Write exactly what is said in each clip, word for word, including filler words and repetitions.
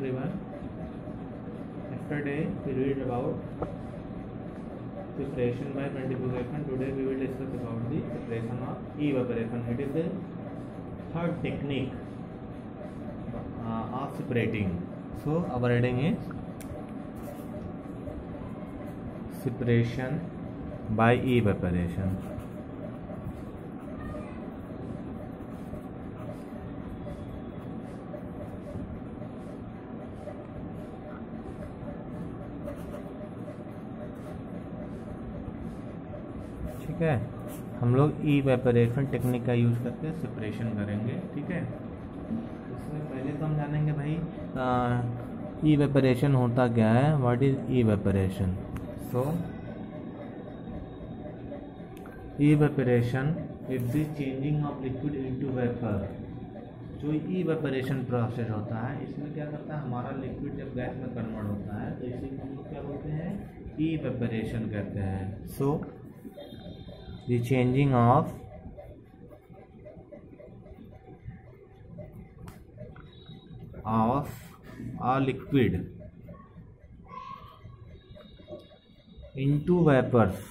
everyone. Yesterday we read about separation by centrifugation. Today we will discuss about the separation of evaporation. It is the third technique uh, of separating. So our reading is separation by evaporation. ठीक है, हम लोग evaporation technique का use करके separation करेंगे. ठीक है, इसमें पहले तो हम जानेंगे भाई इवेपोरेशन होता क्या है. What is evaporation? So evaporation is the changing of liquid into vapour. जो इवेपोरेशन प्रोसेस होता है, इसमें क्या करता है, हमारा लिक्विड जब गैस में कन्वर्ट होता है तो इसी को हम लोग क्या बोलते हैं, इवेपोरेशन कहते हैं. So the changing of of a liquid into vapors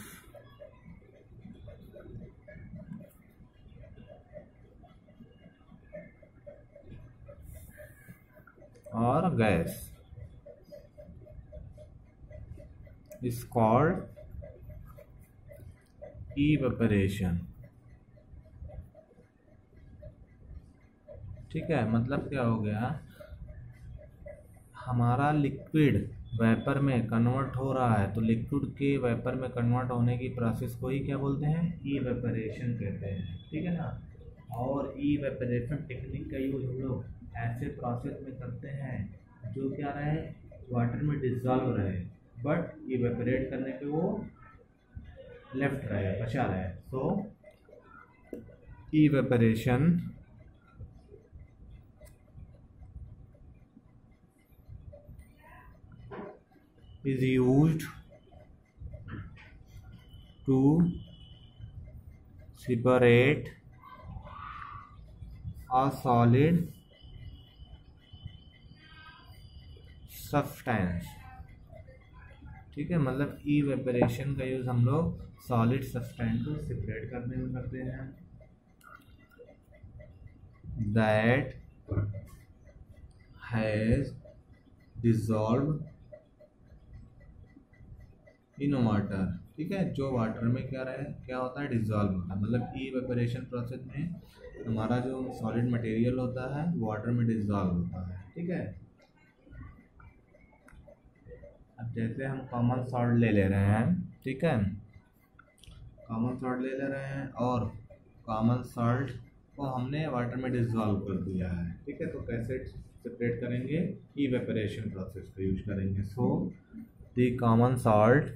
or gas is called evaporation. ठीक है, मतलब क्या हो गया, हमारा लिक्विड वेपर में कन्वर्ट हो रहा है तो लिक्विड के वेपर में कन्वर्ट होने की प्रोसेस को ही क्या बोलते हैं, इवेपोरेशन कहते हैं. ठीक है ना. और इवेपोरेशन टेक्निक का यूज हम लोग ऐसे प्रोसेस में करते हैं जो क्या रहे, वाटर में डिसॉल्व रहे बट इवेपोरेट करने पे वो लेफ्ट रहे, बचा रहे. So evaporation is used to separate a solid substance. ठीक है, मतलब इवेपोरेशन का यूज़ हम लोग सॉलिड सब्सटेंस को सेपरेट करने में करते हैं. That has dissolve in water. ठीक है, जो वाटर में क्या रहे, क्या होता है, डिसॉल्व होता है. मतलब इवेपोरेशन प्रोसेस में हमारा जो सॉलिड मटेरियल होता है वाटर में डिसॉल्व होता है. ठीक है, अब जैसे हम कॉमन सॉल्ट ले ले रहे हैं. ठीक है, कॉमन सॉल्ट ले ले रहे हैं और कॉमन सॉल्ट को हमने वाटर में डिसॉल्व कर दिया है. ठीक है, तो कैसे सेपरेट करेंगे, इवेपोरेशन प्रोसेस का यूज करेंगे. So the common salt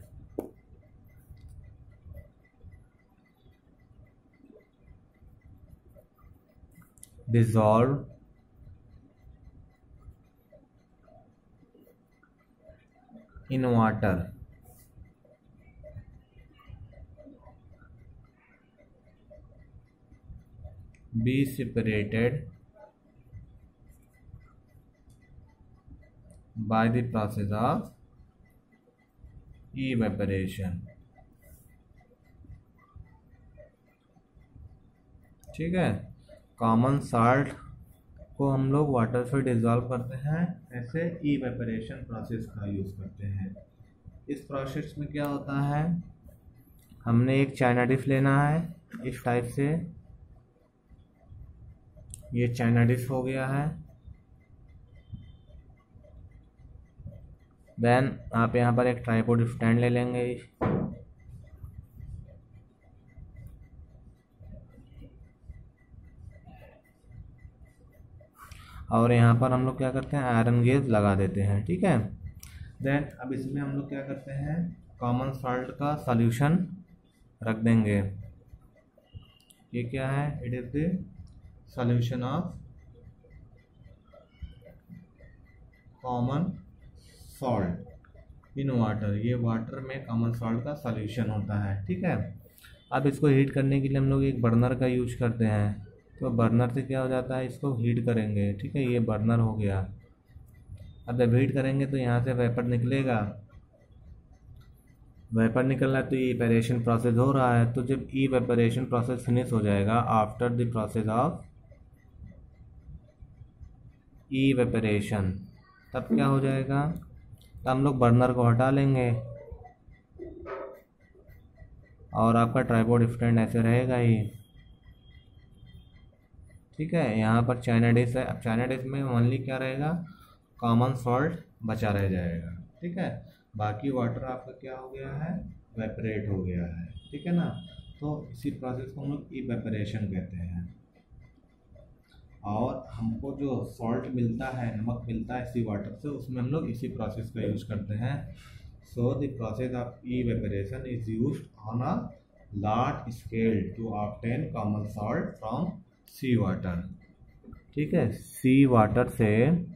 dissolve in water be separated by the process of evaporation. ठीक है, कॉमन साल्ट को हम लोग वाटर से डिसॉल्व करते हैं, ऐसे इवेपोरेशन प्रोसेस का यूज़ करते हैं. इस प्रोसेस में क्या होता है, हमने एक चाइना डिश लेना है इस टाइप से. ये चाइना डिश हो गया है. देन आप यहाँ पर एक ट्राइपॉड स्टैंड ले लेंगे. और यहाँ पर हम लोग क्या करते हैं, आयरन गेज लगा देते हैं. ठीक है, देन अब इसमें हम लोग क्या करते हैं, कॉमन सॉल्ट का सॉल्यूशन रख देंगे. ये क्या है, it is the solution of common salt in water. ये वाटर में कॉमन सॉल्ट का सॉल्यूशन होता है. ठीक है, अब इसको हीट करने के लिए हम लोग एक बर्नर का यूज करते हैं. तो बर्नर से क्या हो जाता है, इसको हीट करेंगे. ठीक है, ये बर्नर हो गया. अब जब हीट करेंगे तो यहाँ से वेपर निकलेगा, वेपर निकल रहा है तो इवेपोरेशन प्रोसेस हो रहा है। तो जब इवेपोरेशन प्रोसेस फिनिश हो जाएगा, after the process of evaporation, तब क्या हो जाएगा, तो हम लोग बर्नर को हटा लेंगे और आपका ट्राइपॉड स्टैंड ऐसे रहेगा ही। ठीक है, यहाँ पर चाइना डिश है। अब चाइना डिश में ओनली क्या रहेगा, कॉमन सॉल्ट बचा रह जाएगा। ठीक है, बाकी वाटर आपका क्या हो गया है, वेपरेट हो गया है। ठीक है ना, तो इसी प्रोसेस को हम लोग इवेपोरेशन कहते हैं। और हमको जो सॉल्ट मिलता है, नमक मिलता है इसी वाटर से, उसमें हम लोग इसी प्रोसेस का यूज करते हैं। So the process of evaporation is used on a large scale to obtain common salt from sea water. ठीक है, सी वाटर से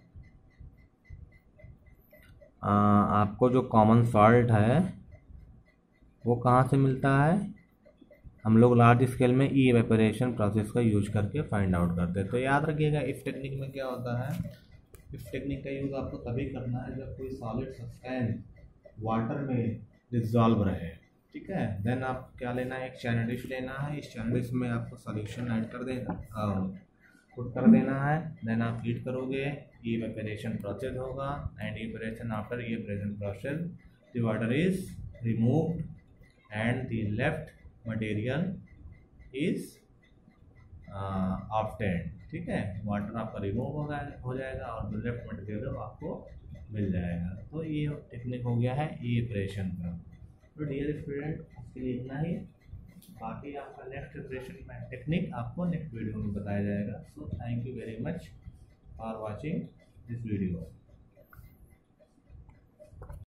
आ, आपको जो कॉमन सॉल्ट है वो कहाँ से मिलता है, हम लोग लार्ज स्केल में ई इवेपोरेशन प्रोसेस का यूज करके फाइंड आउट करते हैं। तो याद रखिएगा इस टेक्निक में क्या होता है, इस टेक्निक का यूज़ आपको तभी करना है जब कोई सॉलिड सब्सटेंस वाटर में डिसॉल्व रहे। ठीक है, देन आप क्या लेना है, एक चैनल डिश लेना है, इस चैनल डिश में आपको सॉल्यूशन ऐड कर देना, पुट कर देना है। देन आप हीट करोगे, इवेपोरेशन प्रोसेस होगा, and evaporation after evaporation process the water is removed and the left material is obtained. ठीक है, वाटर आपका रिमूव हो हो जाएगा और जो लेफ्ट मटेरियल आपको मिल जाएगा। तो ये टेक्निक हो गया है इवेपोरेशन का। तो डियर स्टूडेंट, उसके लिए इतना ही, बाकी आपका नेक्स्ट प्रिपरेशन टेक्निक आपको नेक्स्ट वीडियो में बताया जाएगा। So thank you very much for watching this video.